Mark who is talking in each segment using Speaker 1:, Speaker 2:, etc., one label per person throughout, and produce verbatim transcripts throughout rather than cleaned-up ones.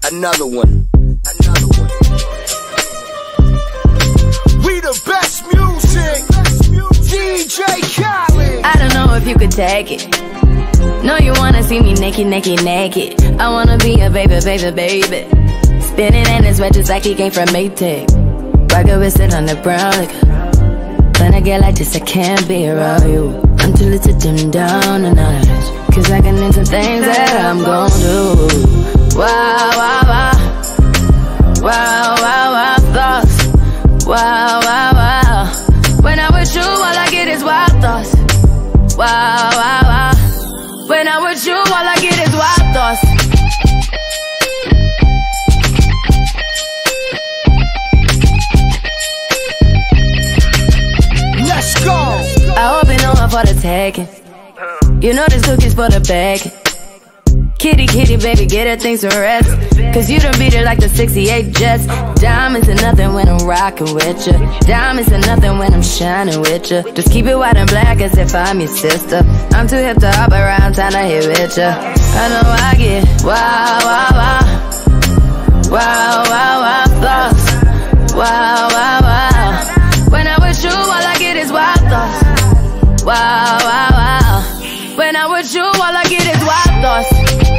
Speaker 1: Another one. Another one. We the best music. D J Khaled.
Speaker 2: I don't know if you could take it. No, you wanna see me naked, naked, naked. I wanna be a baby, baby, baby. Spinning in his red just like he came from Maytag. Rocket with it on the brown liquor. When I get like this, I can't be around you. I'm too little to dim down a notch, cause I can into things that I'm gon' do. Wow, wow, wow. Wow, wow, wow, thoughts. Wow, wow, wow. When I'm with you, all I get is wild thoughts. Wow, wow, wow. When I'm with you, all I get is wild thoughts.
Speaker 1: Let's go.
Speaker 2: I hope you know I'm for the taking. You know this cookie's for the bag. Kitty, kitty, baby, get her things to rest. Cause you done beat it like the sixty-eight Jets. Diamonds are nothing when I'm rockin' with ya. Diamonds are nothing when I'm shining with ya. Just keep it white and black as if I'm your sister. I'm too hip to hop around, time to hit with ya. I know I get wow, wow, wow. Wow, wow, wow, thoughts. Wow, wow, wow. When I'm with you, all I get is wild thoughts. Wow, wow, wow. When I'm with you, all I get is wild thoughts.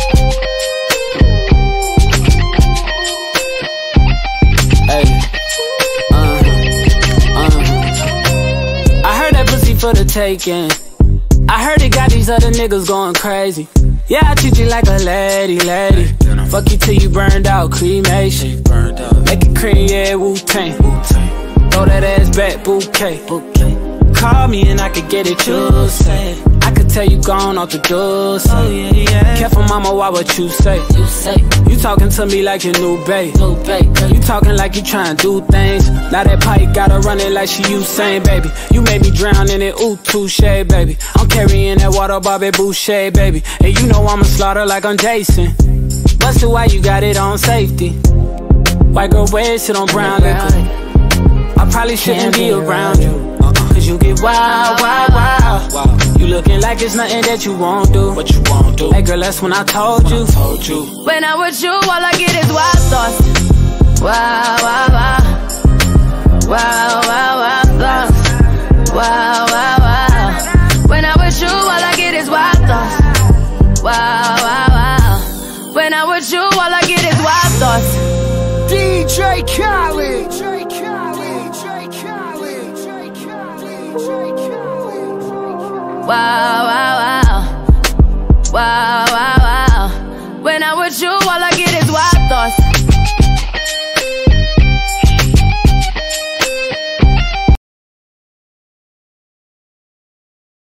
Speaker 3: Hey, uh, uh. I heard that pussy for the taking. I heard it got these other niggas going crazy. Yeah, I treat you like a lady, lady. Fuck you till you burned out, cremation. Make it cream, yeah, Wu-Tang. Throw that ass back, bouquet. Call me and I could get it, you say. I could tell you gone off the doors. Oh, yeah, yeah. Careful, mama, why what you say? You say you talking to me like your new babe. New babe. You talking like you trying to do things. Now that pipe gotta run it like she Usain, baby. You made me drown in it, ooh, touche, baby. I'm carrying that water, Bobby Boucher, baby. And you know I'ma slaughter like I'm Jason. Busted, why you got it on safety? White girl wear shit on brown liquor. I probably shouldn't be around you. Cause you get wild, wild, wild. You looking like it's nothing that you won't do. What you won't do? Hey girl, that's when I told you. Told you.
Speaker 2: When I'm with you, all I get is wild thoughts. Wow, wow, wow. Wow, wow, wow, thoughts. Wow, wow, wow. When I'm with you, all I get is wild thoughts. Wow, wow, wow. When I'm with you, all I get is wild thoughts.
Speaker 1: D J Khaled.
Speaker 2: Wow, wow, wow. Wow, wow, wow. When I'm with you, all I get